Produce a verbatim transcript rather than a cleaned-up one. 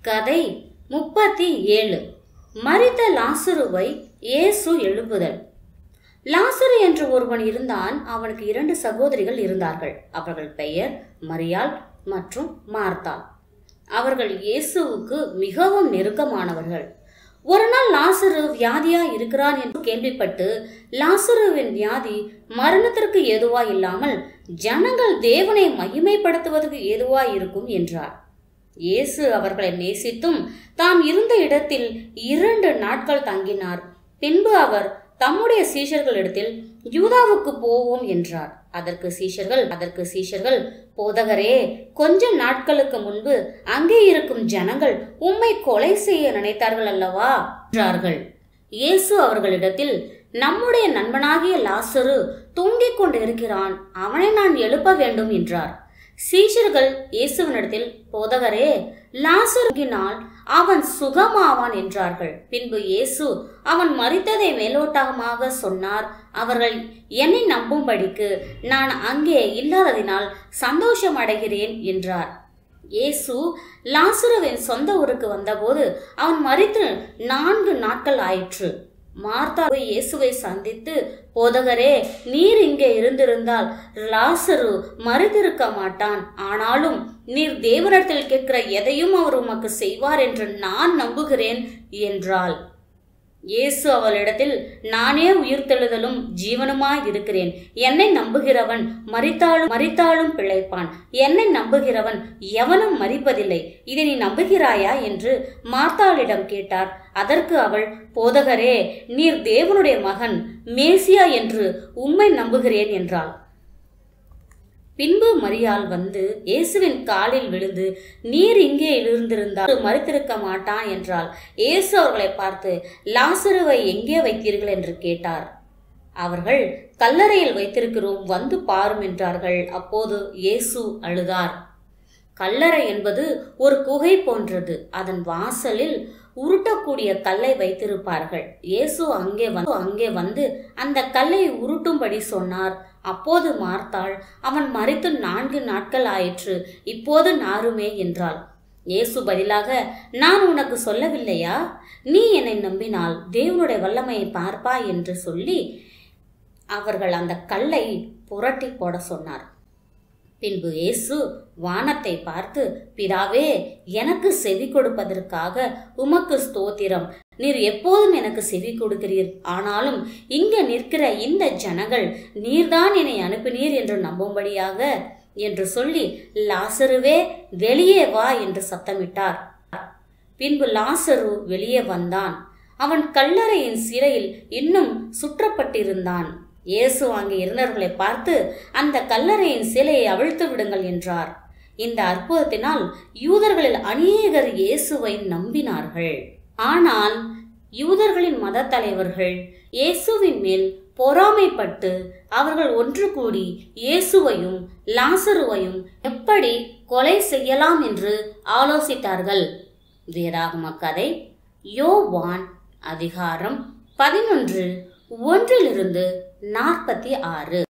கதை முப்பத்தி ஏழு. மரித்த லாசருவை இயேசு எழுப்புதல். லாசரு என்று ஒருவன் இருந்தான். அவனுக்கு இரண்டு சகோதரிகள் இருந்தார்கள். அவர்கள் பெயர் மரியாள் மற்றும் மார்த்தாள். அவர்கள் இயேசுவுக்கு மிகவும் நெருக்கமானவர்கள். ஒரு நாள் லாசரு வியாதியா இருக்கிறான் என்று கேள்விப்பட்டு, லாசருவின் வியாதி மரணத்திற்கு ஏதுவா இல்லாமல் ஜனங்கள் தேவனை மகிமைப்படுத்துவதற்கு ஏதுவா இருக்கும் என்றார். இயேசு அவர்களை நேசித்தும் தாம் இருந்த இடத்தில் இரண்டு நாட்கள் தங்கினார். பின்பு அவர் தம்முடைய சீஷர்களிடத்தில் யூதாவுக்கு போவோம் என்றார். அதற்கு சீஷர்கள் அதற்கு சீஷர்கள் போதகரே, கொஞ்ச நாட்களுக்கு முன்பு அங்கே இருக்கும் ஜனங்கள் உம்மை கொலை செய்ய நினைத்தார்கள் அல்லவா என்றார்கள். இயேசு அவர்களிடத்தில், நம்முடைய நண்பனாகிய லாசரு தூங்கிக் கொண்டிருக்கிறான், அவனை நான் எழுப்ப வேண்டும் என்றார். சீஷர்கள் இயேசுவினிடத்தில், போதகரே, லாசருவினால் அவன் சுகமாவான் என்றார்கள். பின்பு இயேசு அவன் மரித்ததை மேலோட்டமாக சொன்னார். அவர்கள் என்னை நம்பும்படிக்கு நான் அங்கே இல்லாததினால் சந்தோஷம் அடைகிறேன் என்றார். இயேசு லாசருவின் சொந்த ஊருக்கு வந்தபோது அவன் மரித்து நான்கு நாட்கள் ஆயிற்று. மார்த்தா இயேசுவை சந்தித்து, போதகரே, நீர் இங்கே இருந்திருந்தால் லாசரு மரித்திருக்க மாட்டான். ஆனாலும் நீர் தேவனிடத்தில் கேட்கிற எதையும் அவர் உமக்கு செய்வார் என்று நான் நம்புகிறேன் என்றாள். இயேசு அவளிடத்தில், நானே உயிர்த்தெழுதலும் ஜீவனுமாய் இருக்கிறேன். என்னை நம்புகிறவன் மரித்தாலும் மரித்தாலும் பிழைப்பான். என்னை நம்புகிறவன் எவனும் மரிப்பதில்லை. இதை நீ நம்புகிறாயா என்று மார்த்தாளிடம் கேட்டார். அதற்கு அவள், போதகரே, நீர் தேவனுடைய மகன் மேசியா என்று உம்மை நம்புகிறேன் என்றாள். பின்பு மரியாள் வந்து இயேசுவின் காலில் விழுந்து, நீர் இங்கே இருந்திருந்தால் மரித்திருக்க மாட்டான் என்றாள். இயேசு அவர்களை பார்த்து, லாசருவை எங்கே வைத்தீர்கள் என்று கேட்டார். அவர்கள், கல்லறையில் வைத்திருக்கிறோம், வந்து பாரும் என்றார்கள். அப்போது இயேசு அழுதார். கல்லறை என்பது ஒரு குகை போன்றது. அதன் வாசலில் உருட்டக்கூடிய கல்லை வைத்திருப்பார்கள். இயேசு அங்கே வந்து அங்கே வந்து அந்த கல்லை உருட்டும்படி சொன்னார். அப்போது மார்த்தாள், அவன் மரித்து நான்கு நாட்கள் ஆயிற்று, இப்போது நாருமே என்றாள். இயேசு பதிலாக, நான் உனக்கு சொல்லவில்லையா? நீ என்னை நம்பினால் தேவனுடைய வல்லமையை பார்ப்பாய் என்று சொல்லி அவர்கள் அந்த கல்லை புரட்டி போட சொன்னார். பின்பு இயேசு வானத்தை பார்த்து, பிதாவே, எனக்கு செவி கொடுப்பதற்காக உமக்கு ஸ்தோத்திரம். நீர் எப்போதும் எனக்கு செவி கொடுக்கிறீர். ஆனாலும் இங்கே நிற்கிற இந்த ஜனங்கள் நீர்தான் என்னை அனுப்பினீர் என்று நம்பும்படியாக என்று சொல்லி, லாசருவே, வெளியே வா என்று சத்தமிட்டார். பின்பு லாசரு வெளியே வந்தான். அவன் கல்லறையின் சிறையில் இன்னும் சுற்றப்பட்டிருந்தான். இயேசு அங்கே இருந்தவர்களை பார்த்து, அந்த கல்லறையின் சிலையை அவிழ்த்து விடுங்கள் என்றார். இந்த அற்புதத்தினால் யூதர்களில் அநேகர் இயேசுவை நம்பினார்கள். ஆனால் யூதர்களின் மத தலைவர்கள் இயேசுவின் மேல் பொறாமைப்பட்டு அவர்கள் ஒன்று கூடி இயேசுவையும் லாசருவையும் எப்படி கொலை செய்யலாம் என்று ஆலோசித்தார்கள். வேதாகம கதை யோவான் அதிகாரம் பதினொன்று ஒன்றிலிருந்து நாற்பத்தி ஆறு.